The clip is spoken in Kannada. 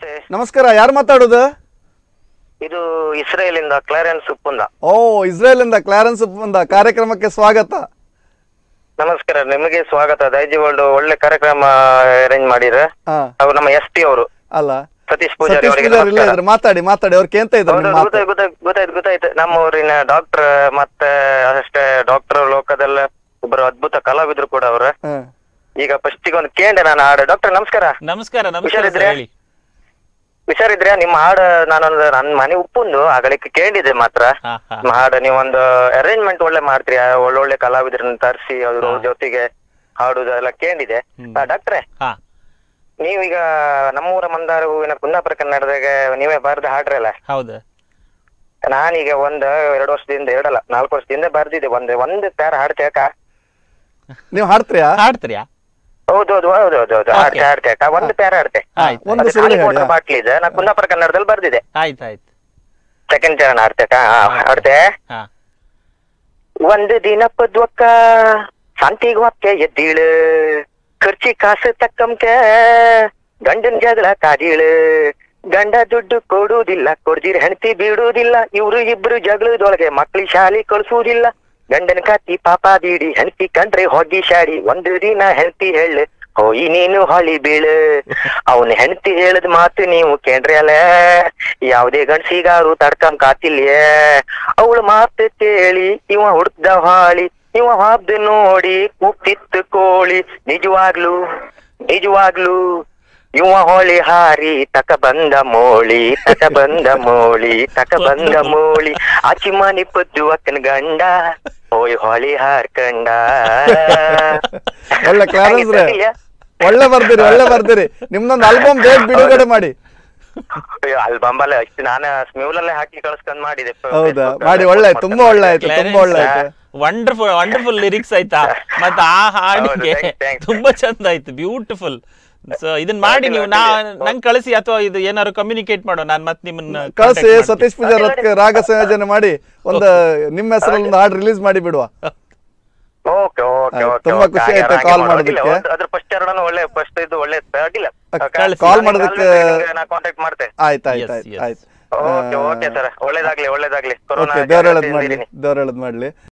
ನಮಸ್ತೆ. ನಮಸ್ಕಾರ, ಯಾರು ಮಾತಾಡೋದು? ಇದು ಇಸ್ರೇಲ್ ಇಂದ ಕ್ಲಾರೆನ್ಸ್ ಉಪ್ಪುಂದ. ಓ, ಇಸ್ರೇಲ್ ಇಂದ ಕ್ಲಾರೆನ್ಸ್ ಉಪ್ಪುಂದ, ಕಾರ್ಯಕ್ರಮಕ್ಕೆ ಸ್ವಾಗತ. ನಮಸ್ಕಾರ, ನಿಮಗೆ ಸ್ವಾಗತ. ದೈಜಿ ವರ್ಲ್ಡ್ ಒಳ್ಳೆ ಕಾರ್ಯಕ್ರಮ ಅರೇಂಜ್ ಮಾಡಿರ. ಅವ್ರು ನಮ್ಮ SP ಅವರು ಅಲ್ಲ, ಸತೀಶ್ ಪೂಜಾರಿ ಅವರಿಗೆ ಮಾತಾಡಿ ಅವ್ರು ಕೇಂತ ಇದ್ದಾರೆ. ಗೊತ್ತಾಯ್ತು. ನಮ್ಮ ಊರಿನ ಡಾಕ್ಟರ್ ಮತ್ತೆ ಅಷ್ಟೇ ಡಾಕ್ಟರ್ ಲೋಕದಲ್ಲ ಒಬ್ಬರು ಅದ್ಭುತ ಕಲಾವಿದ್ರು ಕೂಡ ಅವ್ರ. ಈಗ ಫಸ್ಟಿಗೆ ಒಂದು ಕೇಂದ್ರ ನಾನು ಹಾಡು. ಡಾಕ್ಟರ್ ನಮಸ್ಕಾರ. ಹುಷಾರಿದ್ರೆ ನಿಮ್ಮ ಹಾಡು ನಾನೊಂದು ನನ್ನ ಮನೆ ಉಪ್ಪುಂದು ಆಗಲಿಕ್ಕೆ ಕೇಳಿದೆ ಮಾತ್ರ. ಹಾಡು ನೀವೊಂದು ಅರೇಂಜ್ಮೆಂಟ್ ಒಳ್ಳೆ ಮಾಡ್ತೀರಿ, ಒಳ್ಳೊಳ್ಳೆ ಕಲಾವಿದ್ರನ್ನ ತರಿಸಿ ಅದ್ರ ಜೊತೆಗೆ ಹಾಡುದೆಲ್ಲ ಕೇಳಿದೆ. ಡಾಕ್ಟ್ರೆ, ನೀವೀಗ ನಮ್ಮೂರ ಮಂದಾರ ಹೂವಿನ ಕುಂದಾಪುರ ಕನ್ನಡದಾಗ ನೀವೇ ಬರ್ದು ಹಾಡ್ರಲ್ಲ. ಹೌದು. ನಾನೀಗ ಒಂದು 2 ವರ್ಷದಿಂದ 4 ವರ್ಷದಿಂದ ಬರ್ದಿದ್ದೆ. ಒಂದು ಪ್ಯಾರ ಹಾಡ್ತೇಕ? ನೀವು ಹಾಡ್ತೀರಾ? ಹೌದೌದು ಹಾಡ್ತೇಕ. ಒಂದು ಪ್ಯಾರ ಹಾಡ್ತೆ. ಬಾಟ್ಲಿ ಇದೆ, ನಾ ಕುಂದಾಪುರ ಕನ್ನಡದಲ್ಲಿ ಬರ್ದಿದೆ. ಆಯ್ತಾಯ್ತು. ಸೆಕೆಂಡ್ ಚರಣ ಹಾಡ್ತೇಕ? ಹಾಡ್ತೆ. ಒಂದು ದಿನ ಪದ್ವಕ್ಕ ಶಾಂತಿಗೆ ವಾಕ್ಯ ಎದ್ದೀಳು, ಖರ್ಚಿ ಕಾಸು ತಕ್ಕಂಕೆ ಗಂಡನ್ ಜಗಳ ಕಾದೀಳು. ಗಂಡ ದುಡ್ಡು ಕೊಡುವುದಿಲ್ಲ, ಕೊಡ್ದಿರ ಹೆಂಡತಿ ಬಿಡುವುದಿಲ್ಲ. ಇವ್ರು ಇಬ್ರು ಜಗಳದೊಳಗೆ ಮಕ್ಳಿ ಶಾಲೆ ಕಳ್ಸುವುದಿಲ್ಲ. ಗಂಡನ ಕಾತಿ ಪಾಪ ಬೀಡಿ, ಹೆಂಡತಿ ಕಂಡ್ರೆ ಹೋಗಿ ಶಾಡಿ. ಒಂದು ದಿನ ಹೆಂಡತಿ ಹೇಳು, ಹೋಯಿ ನೀನು ಹೊಳಿ ಬೀಳು. ಅವನ ಹೆಂಡತಿ ಹೇಳದ್ ಮಾತು ನೀವು ಕೇಳ್ರಿ ಅಲ್ಲ, ಯಾವುದೇ ಗಂಡ್ಸಿಗಾರು ತಡ್ಕಂ ಕಾತಿಲ್ಯೇ. ಅವಳು ಮಾತು ಕೇಳಿ ಇವ ಹುಡ್ದ ಹಾಳಿ, ಇವ ಹಾಬ್ದು ನೋಡಿ ಕೂಗ್ತಿತ್ತು ಕೋಳಿ. ನಿಜವಾಗ್ಲು ಇವ ಹೋಳಿ ಹಾರಿ ತಕ ಬಂದ ಮೋಳಿ ಆಚಿಮಾನಿ ಪದ್ದು ಅಕ್ಕನ ಗಂಡ ಹೋಯ್ ಹೊಳಿ ಹಾರ್ಕಂಡ. ಒಳ್ಳೆ ಕ್ಲಾರೆನ್ಸ್ ರೇ, ಒಳ್ಳೆ ಬರ್ದಿರಿ. ನಿಮ್ದೊಂದು ಆಲ್ಬಮ್ ಬೇಗ ಬಿಡುಗಡೆ ಮಾಡಿ. ಆಲ್ಬಮ್ ಅಲ್ಲ, ಅಷ್ಟು ನಾನು ಸ್ಮ್ಯೂಲಲ್ಲೇ ಹಾಕಿ ಕಳ್ಸ್ಕೊಂಡ್ ಮಾಡಿದೆ. ಹೌದಾ? ಮಾಡಿ, ಒಳ್ಳೆ ತುಂಬಾ ಒಳ್ಳೆ ಆಯ್ತು. ವಂಡರ್ಫುಲ್ ಲಿರಿಕ್ಸ್ ಆಯ್ತಾ? ಮತ್ತೆ ಆ ಹಾಡಿಗೆ ತುಂಬಾ ಚಂದ ಆಯ್ತು, ಬ್ಯೂಟಿಫುಲ್. ಸೊ ಇದನ್ನ ಮಾಡಿ ನೀವು ನಂಗೆ ಕಳಿಸಿ, ಅಥವಾ ಇದು ಏನಾದ್ರು ಕಮ್ಯುನಿಕೇಟ್ ಮಾಡೋ, ನಾನು ಮತ್ತೆ ನಿಮ್ಮನ್ನ ಕಳಿಸಿ. ಸತೀಶ್ ಪೂಜಾರ್ ರಾಗ ಸಂಯೋಜನೆ ಮಾಡಿ ಒಂದು ನಿಮ್ಮ ಹೆಸರಲ್ಲಿ ಒಂದು ಹಾಡು ರಿಲೀಸ್ ಮಾಡಿ ಬಿಡುವ. ತುಂಬಾ ಖುಷಿ ಆಯ್ತು ಕಾಲ್ ಮಾಡೋದಕ್ಕೆ. ಕಾಲ್ ಮಾಡೋದಕ್ಕೆ ಆಯ್ತು. ಒಳ್ಳೇದಾಗ್ಲಿ. ದೇವ್ರ ಹೇಳದ್ ಮಾಡ್ಲಿ.